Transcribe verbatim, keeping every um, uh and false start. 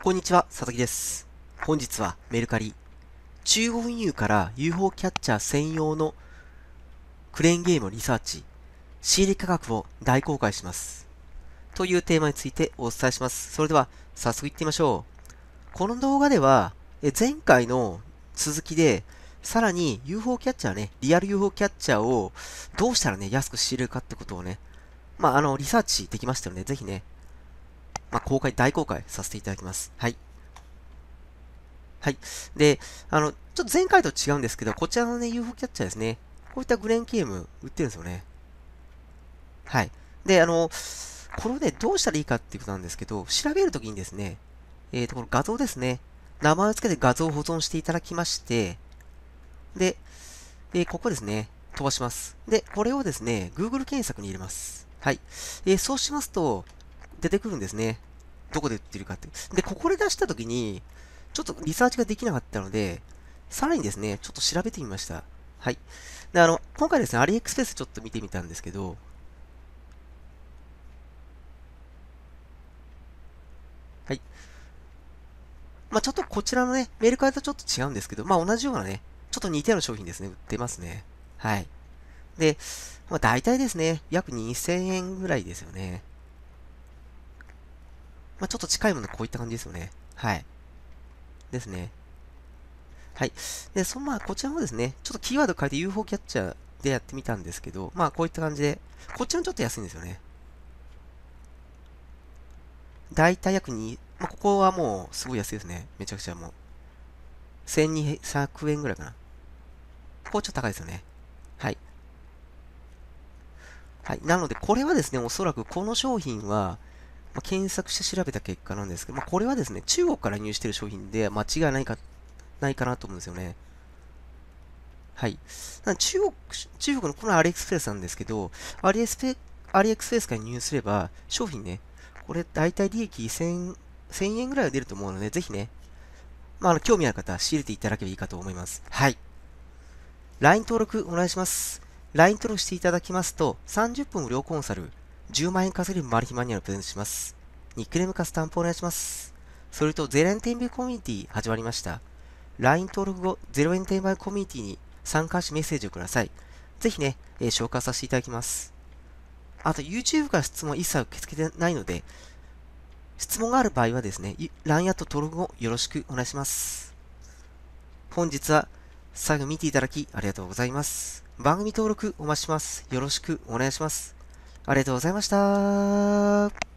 こんにちは、佐々木です。本日はメルカリ、中国輸入から ユーフォー キャッチャー専用のクレーンゲームをリサーチ、仕入れ価格を大公開します。というテーマについてお伝えします。それでは、早速いってみましょう。この動画では、え前回の続きで、さらに ユーフォー キャッチャーね、リアル ユーフォー キャッチャーをどうしたらね、安く仕入れるかってことをね、まあ、あの、リサーチできましたので、ぜひね、まあ、公開、大公開させていただきます。はい。はい。で、あの、ちょっと前回と違うんですけど、こちらのね、ユーフォー キャッチャーですね。こういったグレーンケーム売ってるんですよね。はい。で、あの、これをね、どうしたらいいかっていうことなんですけど、調べるときにですね、えーと、この画像ですね。名前を付けて画像を保存していただきまして、で、えーここですね。飛ばします。で、これをですね、Google 検索に入れます。はい。えーそうしますと、出てくるんですね。どこで売ってるかって。で、ここで出したときに、ちょっとリサーチができなかったので、さらにですね、ちょっと調べてみました。はい。で、あの、今回ですね、アリエクスプレスちょっと見てみたんですけど、はい。まあちょっとこちらのね、メールカリとちょっと違うんですけど、まあ同じようなね、ちょっと似たような商品ですね、売ってますね。はい。で、まあ大体ですね、約にせんえんぐらいですよね。まあちょっと近いものこういった感じですよね。はい。ですね。はい。で、そのまあこちらもですね、ちょっとキーワード変えて ユーフォー キャッチャーでやってみたんですけど、まあこういった感じで、こっちもちょっと安いんですよね。だいたい約に、まあ、ここはもうすごい安いですね。めちゃくちゃもう。せんにひゃくえんぐらいかな。ここちょっと高いですよね。はい。はい。なので、これはですね、おそらくこの商品は、まあ、検索して調べた結果なんですけど、まあ、これはですね、中国から輸入している商品で間違いないか、ないかなと思うんですよね。はい。な中国、中国のこのアリエクスプレスなんですけど、アリエスペ、アリエクスプレスから入手すれば、商品ね、これ大体利益せん、せんえんぐらいは出ると思うので、ぜひね、まあ、あの、興味ある方は仕入れていただければいいかと思います。はい。ライン 登録お願いします。ライン 登録していただきますと、さんじゅっぷん無料コンサル、じゅうまん円稼げるマル秘マニュアルをプレゼントします。ニックネームかスタンプお願いします。それと、ゼロえん転売コミュニティ始まりました。ライン 登録後、ゼロえん転売コミュニティに参加しメッセージをください。ぜひね、えー紹介させていただきます。あと、YouTube から質問一切受け付けてないので、質問がある場合はですね、ライン アット登録後よろしくお願いします。本日は最後見ていただきありがとうございます。番組登録お待ちします。よろしくお願いします。ありがとうございました。